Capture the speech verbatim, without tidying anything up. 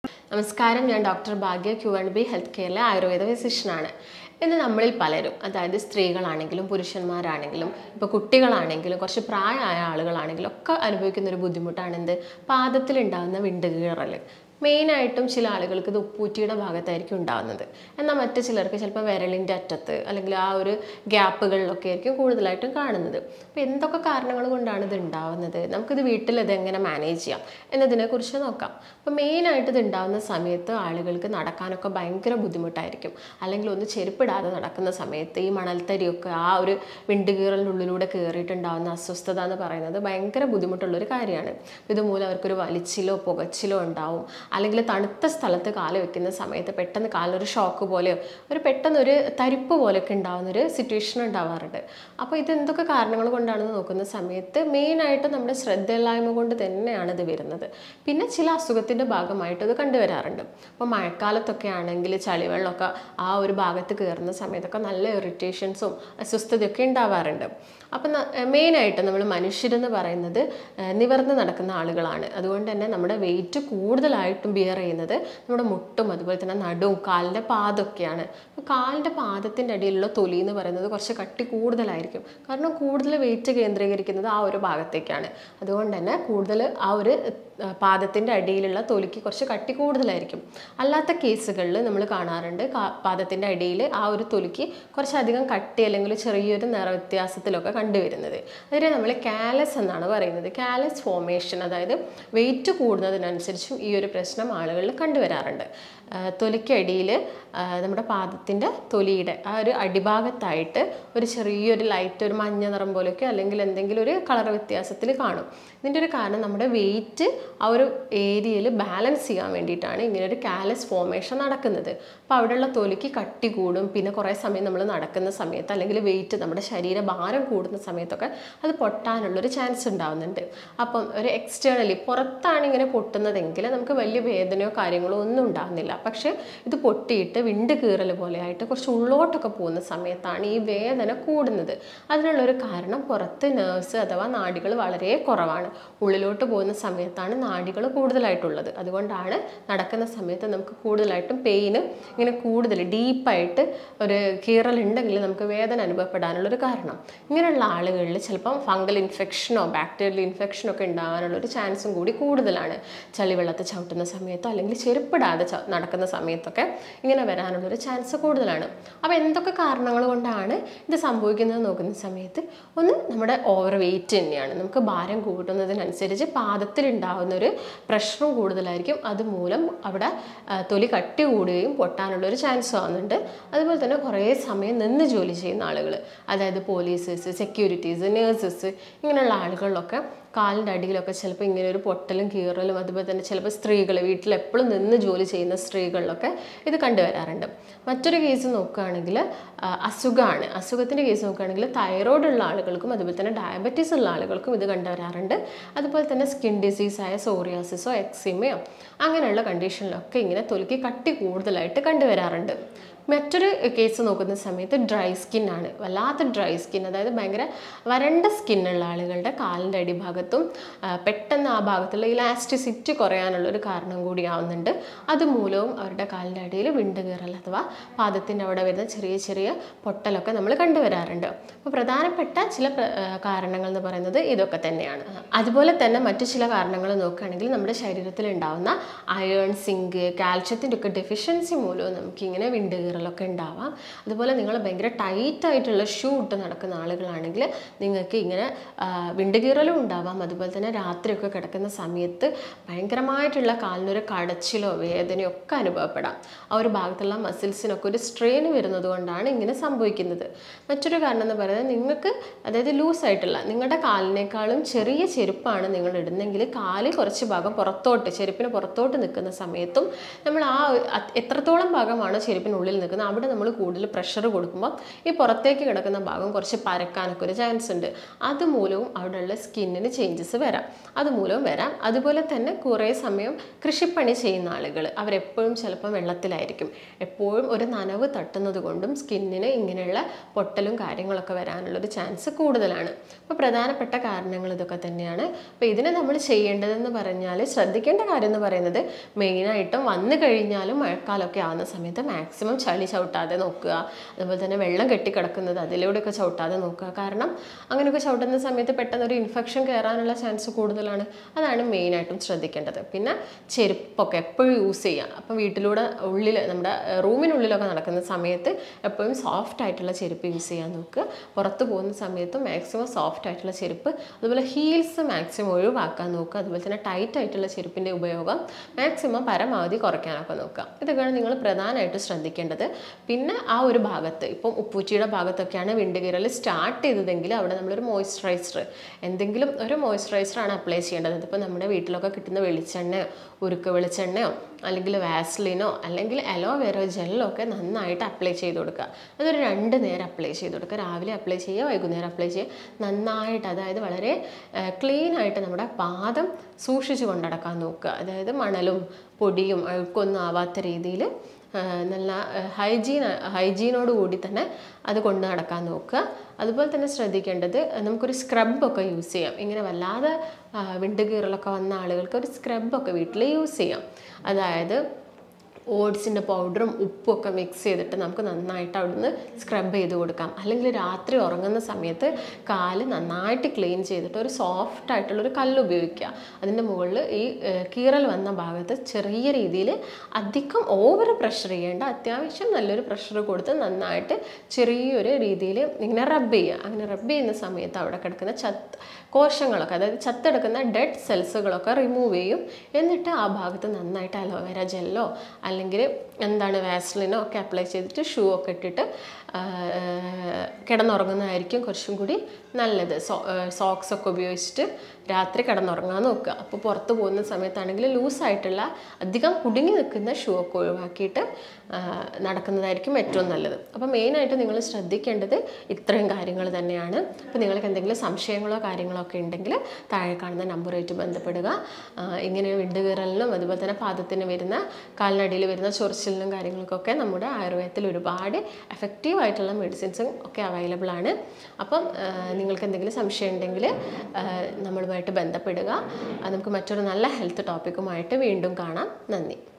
നമസ്കാരം, ഞാൻ doctor Bhagya, Q and B health കെയറിലെ ആയുർവേദ ഫിസിഷ്യനാണ്. ഇന്ന് നമ്മളിൽ പലരും, അതായത് സ്ത്രീകളാണെങ്കിലും പുരുഷന്മാരാണെങ്കിലും ഇപ്പോൾ കുട്ടികളാണെങ്കിലും കുറച്ച് പ്രായമായ ആളുകളാണെങ്കിലും ഒക്കെ അനുഭവിക്കുന്ന ഒരു ബുദ്ധിമുട്ടാണ് എന്ത് പാദത്തിലുണ്ടാകുന്ന വിണ്ടുകീറൽ. മെയിനായിട്ടും ചില ആളുകൾക്ക് ഇത് ഉപ്പൂറ്റിയുടെ ഭാഗത്തായിരിക്കും ഉണ്ടാകുന്നത്. എന്നാൽ മറ്റു ചിലർക്ക് ചിലപ്പോൾ വിരലിൻ്റെ അറ്റത്ത് അല്ലെങ്കിൽ ആ ഒരു ഗ്യാപ്പുകളിലൊക്കെ ആയിരിക്കും കൂടുതലായിട്ടും കാണുന്നത്. അപ്പോൾ എന്തൊക്കെ കാരണങ്ങൾ കൊണ്ടാണ് ഇത് ഉണ്ടാവുന്നത്, നമുക്കിത് വീട്ടിൽ ഇതെങ്ങനെ മാനേജ് ചെയ്യാം എന്നതിനെക്കുറിച്ച് നോക്കാം. അപ്പോൾ മെയിനായിട്ട് ഇത് ഉണ്ടാകുന്ന സമയത്ത് ആളുകൾക്ക് നടക്കാനൊക്കെ ഭയങ്കര ബുദ്ധിമുട്ടായിരിക്കും. അല്ലെങ്കിൽ ഒന്ന് ചെരുപ്പിടാതെ നടക്കുന്ന സമയത്ത് ഈ മണൽത്തരിയൊക്കെ ആ ഒരു വിണ്ടുകീറലിൻ്റെ ഉള്ളിലൂടെ കയറിയിട്ടുണ്ടാകുന്ന അസ്വസ്ഥത എന്ന് പറയുന്നത് ഭയങ്കര ബുദ്ധിമുട്ടുള്ളൊരു കാര്യമാണ്. ഇതുമൂലം അവർക്കൊരു വലിച്ചിലോ പുകച്ചിലോ ഉണ്ടാവും. അല്ലെങ്കിൽ തണുത്ത സ്ഥലത്ത് കാല് വെക്കുന്ന സമയത്ത് പെട്ടെന്ന് കാലിനൊരു ഷോക്ക് പോലെയോ ഒരു പെട്ടെന്നൊരു തരിപ്പ് പോലെയൊക്കെ ഉണ്ടാകുന്നൊരു സിറ്റുവേഷൻ ഉണ്ടാവാറുണ്ട്. അപ്പോൾ ഇതെന്തൊക്കെ കാരണങ്ങൾ കൊണ്ടാണെന്ന് നോക്കുന്ന സമയത്ത് മെയിനായിട്ട് നമ്മുടെ ശ്രദ്ധയില്ലായ്മ കൊണ്ട് തന്നെയാണ് ഇത് വരുന്നത്. പിന്നെ ചില അസുഖത്തിൻ്റെ ഭാഗമായിട്ട് ഇത് കണ്ടുവരാറുണ്ട്. അപ്പോൾ മഴക്കാലത്തൊക്കെ ആണെങ്കിൽ ചളിവെള്ളമൊക്കെ ആ ഒരു ഭാഗത്ത് കയറുന്ന സമയത്തൊക്കെ നല്ല ഇറിറ്റേഷൻസും അസ്വസ്ഥതയൊക്കെ ഉണ്ടാവാറുണ്ട്. അപ്പം മെയിനായിട്ട് നമ്മൾ മനുഷ്യരെന്ന് പറയുന്നത് നിവർന്ന് നടക്കുന്ന ആളുകളാണ്. അതുകൊണ്ട് തന്നെ നമ്മുടെ വെയിറ്റ് കൂടുതലായിട്ടും ബിയർ ചെയ്യുന്നത് നമ്മുടെ മുട്ടും അതുപോലെ തന്നെ നടുവും കാലിൻ്റെ പാദമൊക്കെയാണ്. അപ്പോൾ കാലിൻ്റെ പാദത്തിൻ്റെ അടിയിലുള്ള തൊലി എന്ന് പറയുന്നത് കുറച്ച് കട്ടി കൂടുതലായിരിക്കും. കാരണം കൂടുതൽ വെയിറ്റ് കേന്ദ്രീകരിക്കുന്നത് ആ ഒരു ഭാഗത്തേക്കാണ്. അതുകൊണ്ട് തന്നെ കൂടുതൽ ആ ഒരു പാദത്തിൻ്റെ അടിയിലുള്ള തൊലിക്ക് കുറച്ച് കട്ടി കൂടുതലായിരിക്കും. അല്ലാത്ത കേസുകളിൽ നമ്മൾ കാണാറുണ്ട് പാദത്തിൻ്റെ അടിയിൽ ആ ഒരു തൊലിക്ക് കുറച്ചധികം കട്ടി അല്ലെങ്കിൽ ചെറിയൊരു നിറവ്യത്യാസത്തിലൊക്കെ കണ്ടുവരുന്നത്. അതിനെ നമ്മൾ കാലസ് എന്നാണ് പറയുന്നത്. കാലസ് ഫോർമേഷൻ, അതായത് വെയിറ്റ് കൂടുന്നതിനനുസരിച്ചും ഈ ഒരു പ്രശ്നം ആളുകളിൽ കണ്ടുവരാറുണ്ട്. തൊലിക്കടിയിൽ നമ്മുടെ പാദത്തിൻ്റെ തൊലിയുടെ ആ ഒരു അടിഭാഗത്തായിട്ട് ഒരു ചെറിയൊരു ലൈറ്റ് ഒരു മഞ്ഞ നിറം പോലെയൊക്കെ അല്ലെങ്കിൽ എന്തെങ്കിലും ഒരു കളർ വ്യത്യാസത്തിൽ കാണും. ഇതിൻ്റെ ഒരു കാരണം നമ്മുടെ വെയിറ്റ് ആ ഒരു ഏരിയയിൽ ബാലൻസ് ചെയ്യാൻ വേണ്ടിയിട്ടാണ് ഇങ്ങനൊരു കാലസ് ഫോർമേഷൻ നടക്കുന്നത്. അപ്പോൾ അവിടെയുള്ള തൊലിക്ക് കട്ടി കൂടും. പിന്നെ കുറേ സമയം നമ്മൾ നടക്കുന്ന സമയത്ത് അല്ലെങ്കിൽ വെയിറ്റ് നമ്മുടെ ശരീരഭാരം കൂടുന്ന സമയത്തൊക്കെ അത് പൊട്ടാനുള്ളൊരു ചാൻസ് ഉണ്ടാകുന്നുണ്ട്. അപ്പം ഒരു എക്സ്റ്റേണലി പുറത്താണ് ഇങ്ങനെ പൊട്ടുന്നതെങ്കിൽ നമുക്ക് വലിയ വേദനയോ കാര്യങ്ങളോ ഒന്നും ഉണ്ടാകുന്നില്ല. പക്ഷേ ഇത് പൊട്ടിയിട്ട് വിണ്ട് കീറൽ പോലെ ആയിട്ട് കുറച്ച് ഉള്ളോട്ടൊക്കെ പോകുന്ന സമയത്താണ് ഈ വേദന കൂടുന്നത്. അതിനുള്ളൊരു കാരണം പുറത്ത് നെർവ്സ് അഥവാ നാഡികൾ വളരെ കുറവാണ്. ഉള്ളിലോട്ട് പോകുന്ന സമയത്താണ് നാഡികൾ കൂടുതലായിട്ടുള്ളത്. അതുകൊണ്ടാണ് നടക്കുന്ന സമയത്ത് നമുക്ക് കൂടുതലായിട്ടും പെയിന് ഇങ്ങനെ കൂടുതൽ ഡീപ്പായിട്ട് ഒരു കീറലുണ്ടെങ്കിൽ നമുക്ക് വേദന അനുഭവപ്പെടാനുള്ളൊരു കാരണം. ഇങ്ങനെയുള്ള ആളുകളിൽ ചിലപ്പം ഫംഗൽ ഇൻഫെക്ഷനോ ബാക്ടീരിയൽ ഇൻഫെക്ഷനോ ഒക്കെ ഉണ്ടാകാനുള്ളൊരു ചാൻസും കൂടി കൂടുതലാണ്. ചളിവെള്ളത്തിൽ ചവിട്ടുന്ന സമയത്തോ അല്ലെങ്കിൽ ചെരുപ്പിടാതെ നടക്കുന്ന സമയത്തൊക്കെ ഇങ്ങനെ വരാനുള്ളൊരു ചാൻസ് കൂടുതലാണ്. അപ്പോൾ എന്തൊക്കെ കാരണങ്ങൾ കൊണ്ടാണ് ഇത് സംഭവിക്കുന്നത് നോക്കുന്ന സമയത്ത് ഒന്ന് നമ്മുടെ ഓവർ വെയിറ്റ് തന്നെയാണ്. നമുക്ക് ഭാരം കൂട്ടുന്നതിനനുസരിച്ച് പാദത്തിലുണ്ടാകുന്നൊരു പ്രഷറും കൂടുതലായിരിക്കും. അതുമൂലം അവിടെ തൊലി കട്ടി കൂടുകയും പൊട്ടാനുള്ളൊരു ചാൻസ് ആവുന്നുണ്ട്. അതുപോലെ തന്നെ കുറേ സമയം നിന്ന് ജോലി ചെയ്യുന്ന ആളുകൾ, അതായത് പോലീസേഴ്സ്, സെക്യൂരിറ്റീസ്, നേഴ്സസ്, ഇങ്ങനെയുള്ള ആളുകളിലൊക്കെ കാലിൻ്റെ അടിയിലൊക്കെ ചിലപ്പോൾ ഇങ്ങനെ ഒരു പൊട്ടലും കീറലും, അതുപോലെ തന്നെ ചിലപ്പോൾ സ്ത്രീകൾ വീട്ടിൽ എപ്പോഴും നിന്ന് ജോലി ചെയ്യുന്ന സ്ത്രീകളിലൊക്കെ ഇത് കണ്ടുവരാറുണ്ട്. മറ്റൊരു കേസ് നോക്കുകയാണെങ്കിൽ അസുഖമാണ്. അസുഖത്തിൻ്റെ കേസ് നോക്കുകയാണെങ്കിൽ തൈറോയ്ഡ് ഉള്ള ആളുകൾക്കും അതുപോലെ തന്നെ ഡയബറ്റീസ് ഉള്ള ആളുകൾക്കും ഇത് കണ്ടുവരാറുണ്ട്. അതുപോലെ തന്നെ സ്കിൻ ഡിസീസായ സോറിയാസിസോ എക്സിമയോ അങ്ങനെയുള്ള കണ്ടീഷനിലൊക്കെ ഇങ്ങനെ തൊലിക്ക് കട്ടി കൂടുതലായിട്ട് കണ്ടുവരാറുണ്ട്. മറ്റൊരു കേസ് നോക്കുന്ന സമയത്ത് ഡ്രൈ സ്കിന്നാണ്. വല്ലാത്ത ഡ്രൈ സ്കിൻ, അതായത് ഭയങ്കര വരണ്ട സ്കിന്നുള്ള ആളുകളുടെ കാലിൻ്റെ അടിഭാഗത്തും പെട്ടെന്ന് ആ ഭാഗത്തുള്ള ഇലാസ്റ്റിസിറ്റി കുറയാനുള്ളൊരു കാരണം കൂടിയാവുന്നുണ്ട്. അതുമൂലവും അവരുടെ കാലിൻ്റെ അടിയിൽ വിണ്ട് കീറൽ അഥവാ പാദത്തിൻ്റെ അവിടെ വരുന്ന ചെറിയ ചെറിയ പൊട്ടലൊക്കെ നമ്മൾ കണ്ടുവരാറുണ്ട്. അപ്പോൾ പ്രധാനപ്പെട്ട ചില കാരണങ്ങൾ എന്ന് പറയുന്നത് ഇതൊക്കെ തന്നെയാണ്. അതുപോലെ തന്നെ മറ്റു ചില കാരണങ്ങൾ നോക്കുകയാണെങ്കിൽ നമ്മുടെ ശരീരത്തിൽ ഉണ്ടാകുന്ന അയേൺ, സിങ്ക്, കാൽഷ്യത്തിൻ്റെ ഒക്കെ ഡെഫിഷ്യൻസി മൂലവും നമുക്കിങ്ങനെ വിണ്ട് ഒക്കെ ഉണ്ടാവാം. അതുപോലെ നിങ്ങൾ ഭയങ്കര ടൈറ്റ് ആയിട്ടുള്ള ഷൂ ഇട്ട് നടക്കുന്ന ആളുകളാണെങ്കിൽ നിങ്ങൾക്ക് ഇങ്ങനെ വിണ്ടുകീറലും ഉണ്ടാവാം. അതുപോലെ തന്നെ രാത്രിയൊക്കെ കിടക്കുന്ന സമയത്ത് ഭയങ്കരമായിട്ടുള്ള കാലിനൊരു കടച്ചിലോ വേദനയോ ഒക്കെ അനുഭവപ്പെടാം. ആ ഒരു ഭാഗത്തുള്ള മസിൽസിനൊക്കെ ഒരു സ്ട്രെയിൻ വരുന്നത് കൊണ്ടാണ് ഇങ്ങനെ സംഭവിക്കുന്നത്. മറ്റൊരു കാരണം എന്ന് പറയുന്നത് നിങ്ങൾക്ക്, അതായത് ലൂസായിട്ടുള്ള നിങ്ങളുടെ കാലിനേക്കാളും ചെറിയ ചെരുപ്പാണ് നിങ്ങൾ ഇടുന്നെങ്കിൽ കാല് കുറച്ച് ഭാഗം പുറത്തോട്ട് ചെരുപ്പിന് പുറത്തോട്ട് നിൽക്കുന്ന സമയത്തും നമ്മൾ ആ എത്രത്തോളം ഭാഗമാണോ ചെരുപ്പിനുള്ളിൽ നിൽക്കുന്നത് അവിടെ നമ്മൾ കൂടുതൽ പ്രഷർ കൊടുക്കുമ്പോൾ ഈ പുറത്തേക്ക് കിടക്കുന്ന ഭാഗം കുറച്ച് പരക്കാനൊക്കെ ഒരു ചാൻസ് ഉണ്ട്. അതുമൂലവും അവിടെയുള്ള സ്കിന്നിന് ചേഞ്ചസ് വരാം, അതുമൂലവും വരാം. അതുപോലെ തന്നെ കുറേ സമയം കൃഷിപ്പണി ചെയ്യുന്ന ആളുകൾ അവരെപ്പോഴും ചിലപ്പോൾ വെള്ളത്തിലായിരിക്കും, എപ്പോഴും ഒരു നനവ് തട്ടുന്നത് കൊണ്ടും സ്കിന്നിന് ഇങ്ങനെയുള്ള പൊട്ടലും കാര്യങ്ങളൊക്കെ വരാനുള്ളൊരു ചാൻസ് കൂടുതലാണ്. അപ്പോൾ പ്രധാനപ്പെട്ട കാരണങ്ങൾ ഇതൊക്കെ തന്നെയാണ്. അപ്പോൾ ഇതിന് നമ്മൾ ചെയ്യേണ്ടതെന്ന് പറഞ്ഞാൽ ശ്രദ്ധിക്കേണ്ട കാര്യം എന്ന് പറയുന്നത് മെയിനായിട്ടും വന്നു കഴിഞ്ഞാലും മഴക്കാലമൊക്കെ ആവുന്ന സമയത്ത് മാക്സിമം ചളി ചവിട്ടാതെ നോക്കുക. അതുപോലെ തന്നെ വെള്ളം കെട്ടിക്കിടക്കുന്നത് അതിലൂടെയൊക്കെ ചവിട്ടാതെ നോക്കുക. കാരണം അങ്ങനെയൊക്കെ ചവിട്ടുന്ന സമയത്ത് പെട്ടെന്ന് ഒരു ഇൻഫെക്ഷൻ കയറാനുള്ള ചാൻസ് കൂടുതലാണ്. അതാണ് മെയിനായിട്ടും ശ്രദ്ധിക്കേണ്ടത്. പിന്നെ ചെരുപ്പൊക്കെ എപ്പോഴും യൂസ് ചെയ്യുക. അപ്പം വീട്ടിലൂടെ ഉള്ളിൽ നമ്മുടെ റൂമിനുള്ളിലൊക്കെ നടക്കുന്ന സമയത്ത് എപ്പോഴും സോഫ്റ്റ് ആയിട്ടുള്ള ചെരുപ്പ് യൂസ് ചെയ്യാൻ നോക്കുക. പുറത്ത് പോകുന്ന സമയത്തും മാക്സിമം സോഫ്റ്റ് ആയിട്ടുള്ള ചെരുപ്പ്, അതുപോലെ ഹീൽസ് മാക്സിമം ഒഴിവാക്കാൻ നോക്കുക. അതുപോലെ തന്നെ ടൈറ്റ് ആയിട്ടുള്ള ചെരുപ്പിൻ്റെ ഉപയോഗം മാക്സിമം പരമാവധി കുറയ്ക്കാനൊക്കെ നോക്കുക. ഇതൊക്കെയാണ് നിങ്ങൾ പ്രധാനമായിട്ട് ശ്രദ്ധിക്കേണ്ടത്. പിന്നെ ആ ഒരു ഭാഗത്ത് ഇപ്പം ഉപ്പൂറ്റിയുടെ ഭാഗത്തൊക്കെയാണ് വിണ്ടുകീറൽ സ്റ്റാർട്ട് ചെയ്തതെങ്കിൽ അവിടെ നമ്മളൊരു മോയ്സ്ചറൈസർ, എന്തെങ്കിലും ഒരു മോയ്സ്ചറൈസറാണ് അപ്ലൈ ചെയ്യേണ്ടത്. ഇപ്പോൾ നമ്മുടെ വീട്ടിലൊക്കെ കിട്ടുന്ന വെളിച്ചെണ്ണയോ ഉരുക്ക് വെളിച്ചെണ്ണയോ അല്ലെങ്കിൽ വാസ്ലിനോ അല്ലെങ്കിൽ അലോവേറോ ജെല്ലോ ഒക്കെ നന്നായിട്ട് അപ്ലൈ ചെയ്ത് കൊടുക്കുക. അതൊരു രണ്ട് നേരം അപ്ലൈ ചെയ്ത് കൊടുക്കുക. രാവിലെ അപ്ലൈ ചെയ്യുക, വൈകുന്നേരം അപ്ലൈ ചെയ്യുക. നന്നായിട്ട്, അതായത് വളരെ ക്ലീൻ ആയിട്ട് നമ്മുടെ പാദം സൂക്ഷിച്ച് കൊണ്ടടക്കാൻ നോക്കുക. അതായത് മണലും പൊടിയും അഴുക്കൊന്നും ആവാത്ത രീതിയിൽ നല്ല ഹൈജീൻ ഹൈജീനോട് കൂടി തന്നെ അത് കൊണ്ട് നടക്കാൻ നോക്കുക. അതുപോലെ തന്നെ ശ്രദ്ധിക്കേണ്ടത് നമുക്കൊരു സ്ക്രബൊക്കെ യൂസ് ചെയ്യാം. ഇങ്ങനെ വല്ലാതെ വിണ്ടുകീറലൊക്കെ വന്ന ആളുകൾക്ക് ഒരു സ്ക്രബൊക്കെ വീട്ടിൽ യൂസ് ചെയ്യാം. അതായത് ഓട്സിൻ്റെ പൗഡറും ഉപ്പും ഒക്കെ മിക്സ് ചെയ്തിട്ട് നമുക്ക് നന്നായിട്ട് അവിടുന്ന് സ്ക്രബ് ചെയ്ത് കൊടുക്കാം. അല്ലെങ്കിൽ രാത്രി ഉറങ്ങുന്ന സമയത്ത് കാല് നന്നായിട്ട് ക്ലീൻ ചെയ്തിട്ട് ഒരു സോഫ്റ്റ് ആയിട്ടുള്ളൊരു കല്ല് ഉപയോഗിക്കുക. അതിൻ്റെ മുകളിൽ ഈ കീറൽ വന്ന ഭാഗത്ത് ചെറിയ രീതിയിൽ അധികം ഓവർ പ്രഷർ ചെയ്യേണ്ട, അത്യാവശ്യം നല്ലൊരു പ്രഷർ കൊടുത്ത് നന്നായിട്ട് ചെറിയൊരു രീതിയിൽ ഇങ്ങനെ റബ്ബ് ചെയ്യുക. അങ്ങനെ റബ്ബ് ചെയ്യുന്ന സമയത്ത് അവിടെ കിടക്കുന്ന ചത്ത് കോശങ്ങളൊക്കെ, അതായത് ചത്തെടുക്കുന്ന ഡെഡ് സെൽസുകളൊക്കെ റിമൂവ് ചെയ്യും. എന്നിട്ട് ആ ഭാഗത്ത് നന്നായിട്ട് അലോവേര ജെല്ലോ അല്ലെങ്കിൽ എന്താണ് വാസ്ലിനോ ഒക്കെ അപ്ലൈ ചെയ്തിട്ട് ഷൂ ഒക്കെ ഇട്ടിട്ട് കിടന്നുറങ്ങുന്നതായിരിക്കും കുറച്ചും കൂടി നല്ലത്. സോ സോക്സ് ഒക്കെ ഉപയോഗിച്ചിട്ട് രാത്രി കിടന്നുറങ്ങാൻ നോക്കുക. അപ്പോൾ പുറത്ത് പോകുന്ന സമയത്താണെങ്കിൽ ലൂസായിട്ടുള്ള അധികം കുടുങ്ങി നിൽക്കുന്ന ഷൂ ഒക്കെ ഒഴിവാക്കിയിട്ട് നടക്കുന്നതായിരിക്കും ഏറ്റവും നല്ലത്. അപ്പോൾ മെയിനായിട്ട് നിങ്ങൾ ശ്രദ്ധിക്കേണ്ടത് ഇത്രയും കാര്യങ്ങൾ തന്നെയാണ്. അപ്പോൾ നിങ്ങൾക്ക് എന്തെങ്കിലും സംശയങ്ങളോ കാര്യങ്ങളോ ഒക്കെ ഉണ്ടെങ്കിൽ താഴെ കാണുന്ന നമ്പറുമായിട്ട് ബന്ധപ്പെടുക. ഇങ്ങനെ വിണ്ടുകീറലിനും അതുപോലെ തന്നെ പാദത്തിന് വരുന്ന കാലിനടിയിൽ വരുന്ന ചൊറിച്ചിലിനും കാര്യങ്ങൾക്കൊക്കെ നമ്മുടെ ആയുർവേദത്തിൽ ഒരുപാട് എഫക്റ്റീവ് ആയിട്ടുള്ള മെഡിസിൻസും ഒക്കെ അവൈലബിൾ ആണ്. അപ്പം നിങ്ങൾക്ക് എന്തെങ്കിലും സംശയം ഉണ്ടെങ്കിൽ നമ്മളുമായിട്ട് ബന്ധപ്പെടുക. നമുക്ക് മറ്റൊരു നല്ല ഹെൽത്ത് ടോപ്പിക്കുമായിട്ട് വീണ്ടും കാണാം. നന്ദി.